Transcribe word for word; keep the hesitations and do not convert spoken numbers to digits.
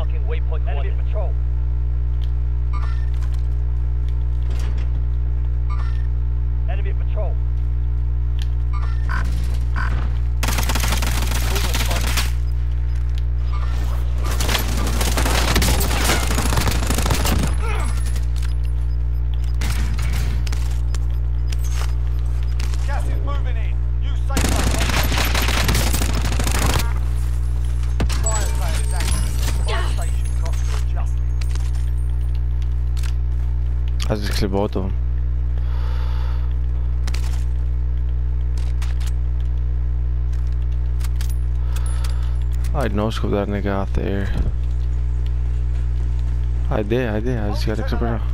Marking waypoint enemy patrol. Enemy patrol. Movement spotted. Gas is moving in. Use safe zone. Fire sale is active. Fire station costs are adjusted. عايز يكسبوته. I'd no scope that nigga out there. I did, I did. I just got to explain.